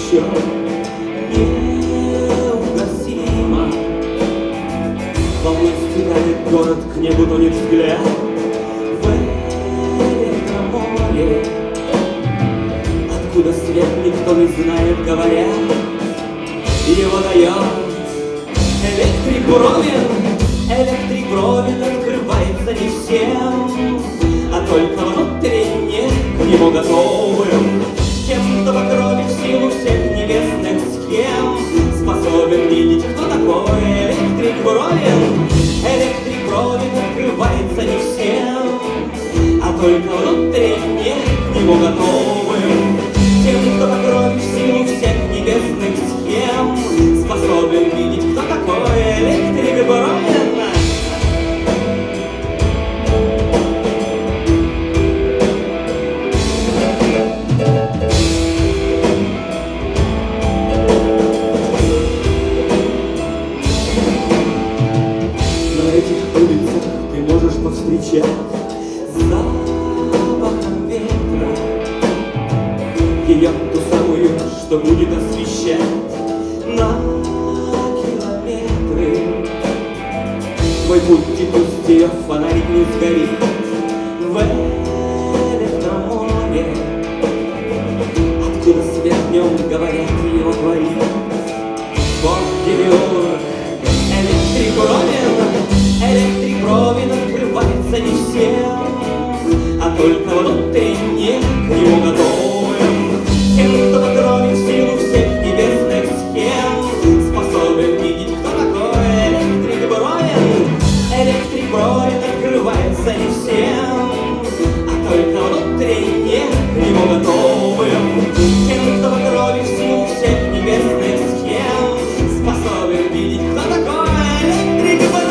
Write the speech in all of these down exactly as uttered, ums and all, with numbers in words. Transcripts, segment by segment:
еще неугасимо. Волной стекает город, к небу тонет взгляд в электроморе, откуда свет никто не знает, говорят. Его дает электрик Бровин. Электрик Бровин открывается не всем, а только внутренне к нему готовым. Тем, кто по крови в силу всех небесных схем способен видеть, кто такой электрик Бровин. Электрик Бровин открывается не всем, а только внутренне к нему готовым. Тем, кто по крови в силу всех небесных схем способен видеть, кто такой электрик Бровин. Повстречать с запахом ветра ее, ту самую, что будет освещать на километры. Твой путь, пусть ее фонарик не сгорит в электроморе, откуда свет днем, говорят, его творит Форт Демиург. Электрик Бровин. Электрик Бровин открывается не всем, а только внутренне к нему готовым. Тем, кто по крови в силу всех небесных схем способен видеть, кто такой электрик Бровин. Электрик Бровин открывается не всем, а только внутренне к нему готовым. Тем, кто по крови в силу всех небесных схем способен видеть, кто такой электрик Бровин.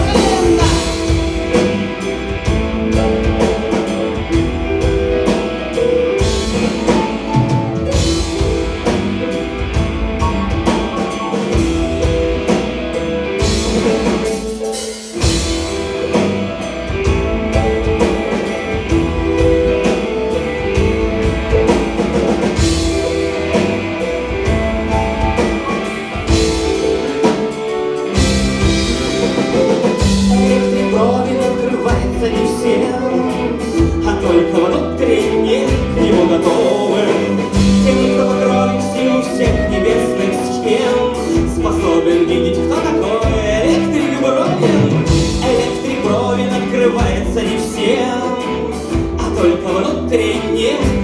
Не всем, а только внутренне к нему готовым. Тем, кто по крови в силу всех небесных схем способен видеть, кто такой электрик Бровин. Электрик Бровин открывается не всем, а только внутренне